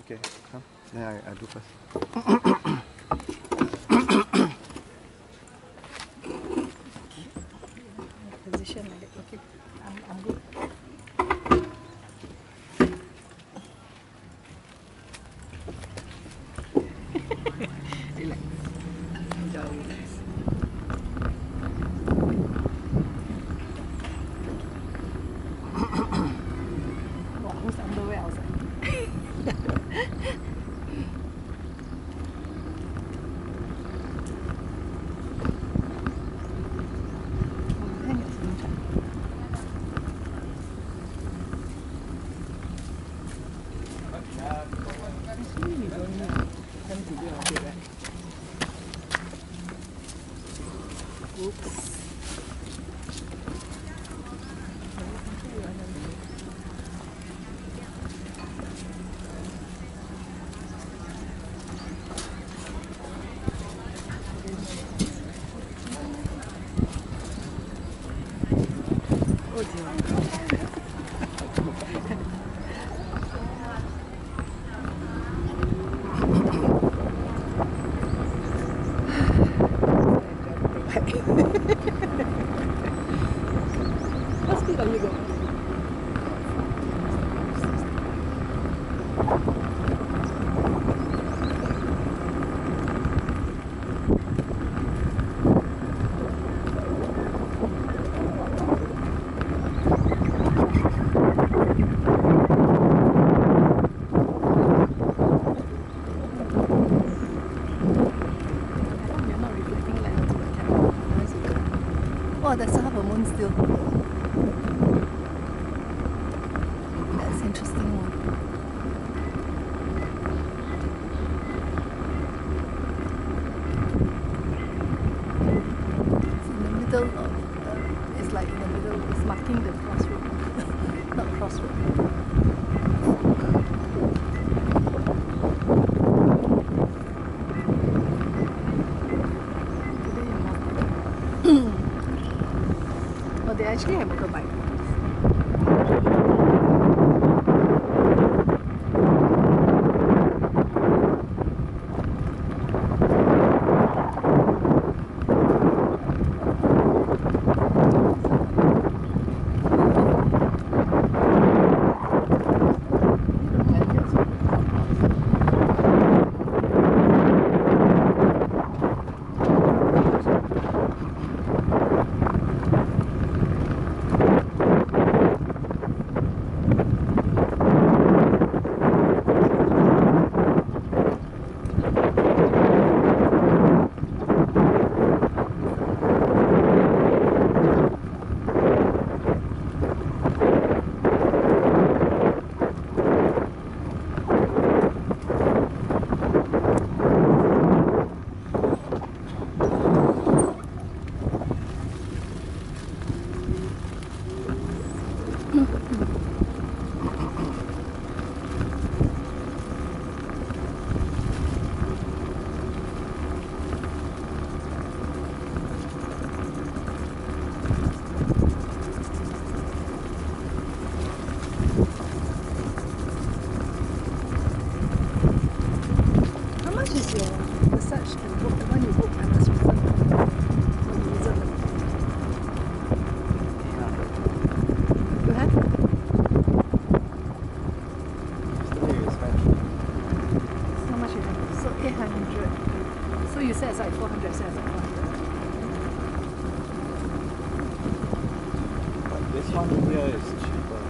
Okay, come. Then I do first. Position like that. Okay, I'm good. Relax. Enjoy, relax. Wow, who's underwear outside? Hang it, actually, we don't need home video of it, right? Oops. Oh dear. How speed are you going? You're not reflecting light onto the camera. Otherwise you could. Oh, there's half a moon still. That's interesting one. It's in the middle of, it's like in the middle, it's marking the crossroad. Not crossroad. Oh, they actually have motorbike. How much is your massage and book? The one you book, I must reserve. Or you reserve it? You have? Yesterday we spent How much you have? So 800. So you set aside 400, set aside 400. but this one here is cheaper.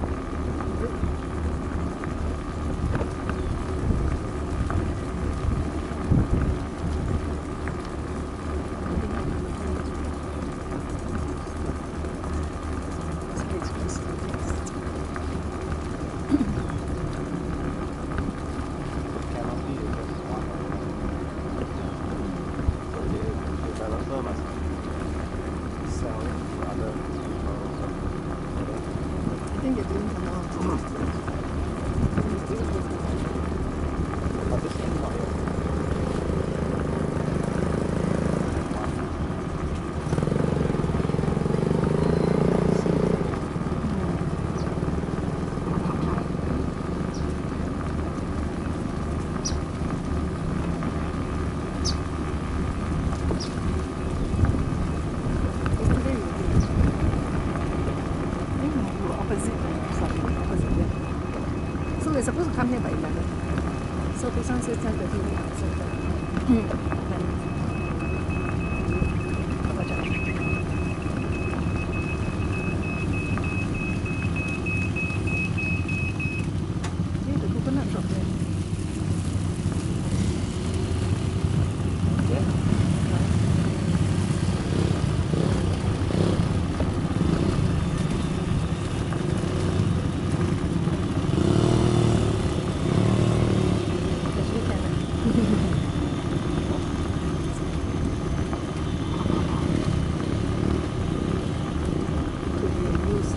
It's very expensive. Canopy is just one. So the developer must sell to other people. by 11. So 平常是10:30会完成的。怎么讲？The coconut drop there. Yeah. Actually can. To be used.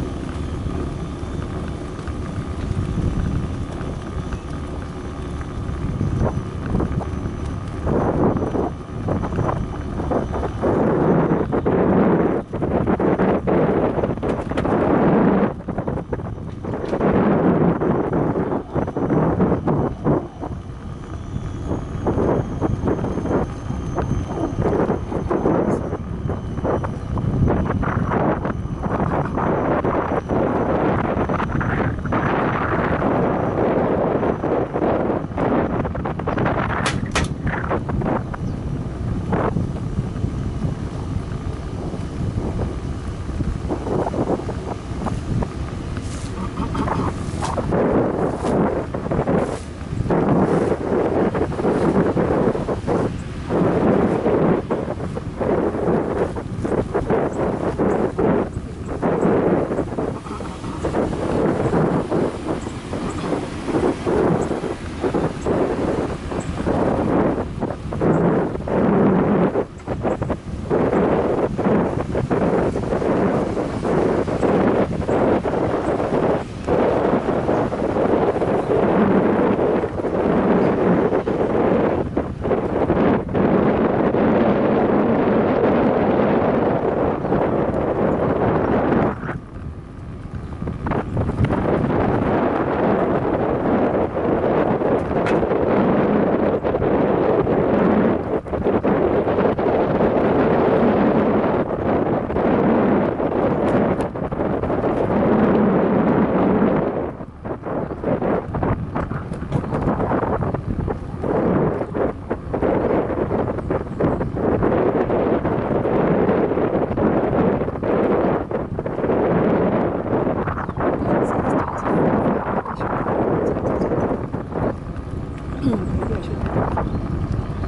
Maybe I should.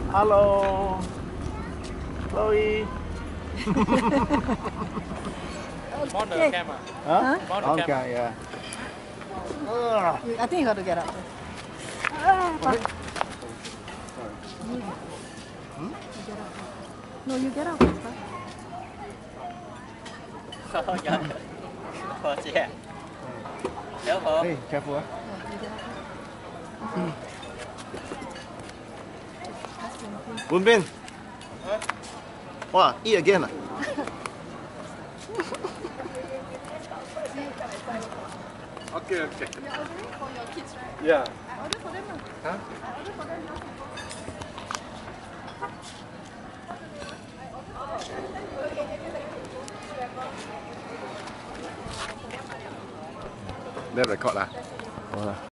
Hello, Chloe. Mount the Okay. camera. Huh? Mount the Okay, camera. yeah. I think you got to get out. Sorry. No, you get out first. Huh? Dạ. Phở xe. Đéo phở. Hey, careful. Yeah, you get out. Boon Bin. Wow, eat again. Ah. Okay, okay. You're ordering for your kids, right? Yeah. I order for them. Huh? I order for them. They record lah.